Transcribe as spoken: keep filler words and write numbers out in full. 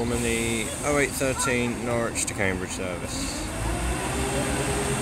performing the oh eight thirteen Norwich to Cambridge service.